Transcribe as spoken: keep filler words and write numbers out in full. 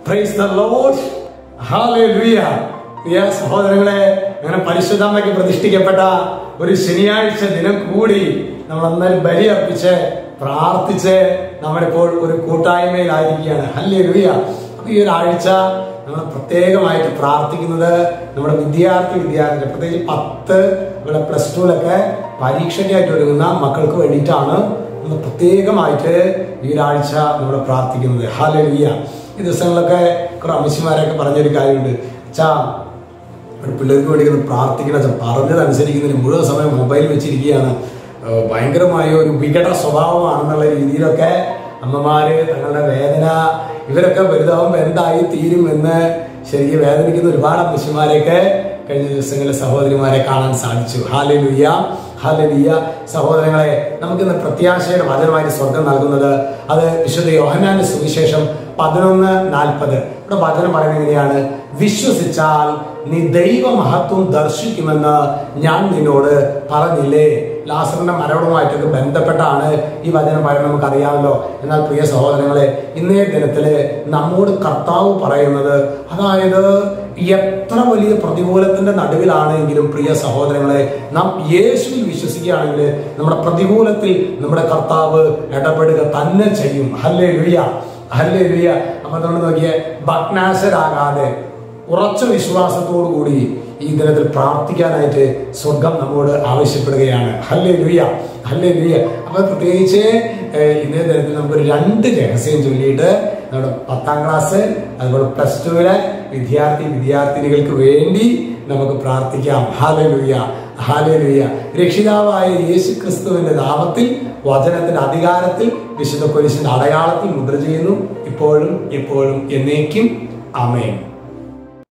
Price the lord. Hallelujah. പ്രിയ സഹോദരങ്ങളെ, അങ്ങനെ പരിശുദ്ധമ്മയ്ക്ക് പ്രതിഷ്ഠിക്കപ്പെട്ട ഒരു ശനിയാഴ്ച ദിനം കൂടി നമ്മൾ അന്നേരം ബലി അർപ്പിച്ച് പ്രാർത്ഥിച്ച് നമ്മളിപ്പോൾ ഒരു കൂട്ടായ്മയിലായിരിക്കുകയാണ്. ഹല്ലേലൂയ. അപ്പൊ ഈ ഒരാഴ്ച നമ്മൾ പ്രത്യേകമായിട്ട് പ്രാർത്ഥിക്കുന്നത് നമ്മുടെ വിദ്യാർത്ഥി വിദ്യാർത്ഥി പ്രത്യേകിച്ച് പത്ത് ഇവിടെ പ്ലസ് ടുവിലൊക്കെ പരീക്ഷയ്ക്കായിട്ട് ഒരുങ്ങുന്ന മക്കൾക്ക് വേണ്ടിയിട്ടാണ് നമ്മൾ പ്രത്യേകമായിട്ട് ഈ ഒരാഴ്ച നമ്മൾ പ്രാർത്ഥിക്കുന്നത്. ഹല്ലേലൂയ. ഈ ദിവസങ്ങളിലൊക്കെ കുറെ അമ്മച്ചിമാരൊക്കെ പറഞ്ഞൊരു കാര്യമുണ്ട്, അച്ഛാ പിള്ളേർക്ക് വേണ്ടി ഒന്ന് പ്രാർത്ഥിക്കണം, അച്ഛാ പറഞ്ഞതനുസരിക്കുന്നതിന് മുഴുവൻ സമയം മൊബൈൽ വെച്ചിരിക്കുകയാണ്, ഭയങ്കരമായ ഒരു വികട സ്വഭാവമാണെന്നുള്ള രീതിയിലൊക്കെ അമ്മമാര് തങ്ങളുടെ വേദന ഇവരൊക്കെ വലുതാവുമ്പോൾ എന്തായി തീരും എന്ന് ശരിക്കും വേദനിക്കുന്ന ഒരുപാട് അമ്മച്ചിമാരെയൊക്കെ കഴിഞ്ഞ ദിവസങ്ങളിലെ സഹോദരിമാരെ കാണാൻ സാധിച്ചു. ഹല്ലേലൂയ. ഹല്ലേലൂയ. സഹോദരങ്ങളെ, നമുക്കിന്ന് പ്രത്യാശയുടെ വചനമായിട്ട് സ്വർഗം നൽകുന്നത് അത് വിശുദ്ധ യോഹന്നാന്റെ സുവിശേഷം പതിനൊന്ന് നാൽപ്പത്. ഇവിടെ വചനം പറയുന്നത് എങ്ങനെയാണ്? വിശ്വസിച്ചാൽ നീ ദൈവ മഹത്വം ദർശിക്കുമെന്ന് ഞാൻ നിന്നോട് പറഞ്ഞില്ലേ. ലാസറിന്റെ മരണവുമായിട്ടൊക്കെ ബന്ധപ്പെട്ടാണ് ഈ വചനം പറയുന്നത്, നമുക്കറിയാമല്ലോ. എന്നാൽ പ്രിയ സഹോദരങ്ങളെ, ഇന്നേ ദിനത്തില് നമ്മോട് കർത്താവ് പറയുന്നത്, അതായത് എത്ര വലിയ പ്രതികൂലത്തിന്റെ നടുവിലാണെങ്കിലും പ്രിയ സഹോദരങ്ങളെ, നാം യേശുവിൽ വിശ്വസിക്കുകയാണെങ്കിൽ നമ്മുടെ പ്രതികൂലത്തിൽ നമ്മുടെ കർത്താവ് ഇടപെടുക തന്നെ ചെയ്യും. ഹല്ലേലൂയ. ഹല്ലേലൂയ. അപ്പൊ നമ്മൾ നോക്കിയേ, ഭഗ്നാശരാകാതെ ഉറച്ച വിശ്വാസത്തോടു കൂടി ഈ ദിനത്തിൽ പ്രാർത്ഥിക്കാനായിട്ട് സ്വർഗം നമ്മോട് ആവശ്യപ്പെടുകയാണ്. ഹല്ലേലൂയ. ഹല്ലേലൂയ. അപ്പൊ പ്രത്യേകിച്ച് ഇന്നേ ദിനത്തിൽ നമുക്ക് രണ്ട് രഹസ്യം ചൊല്ലിയിട്ട് നമ്മുടെ പത്താം ക്ലാസ് അതുപോലെ പ്ലസ് ടുവിലെ വിദ്യാർത്ഥി വിദ്യാർത്ഥിനികൾക്ക് വേണ്ടി നമുക്ക് പ്രാർത്ഥിക്കാം. ഹല്ലേലൂയ. ഹല്ലേലൂയ. രക്ഷിതാവായ യേശു ക്രിസ്തുവിന്റെ നാമത്തിൽ വചനത്തിന്റെ അധികാരത്തിൽ വിശുദ്ധ കുരിശിന്റെ അടയാളത്തിൽ മുദ്ര ചെയ്യുന്നു, ഇപ്പോഴും എപ്പോഴും എന്നേക്കും. ആമേൻ.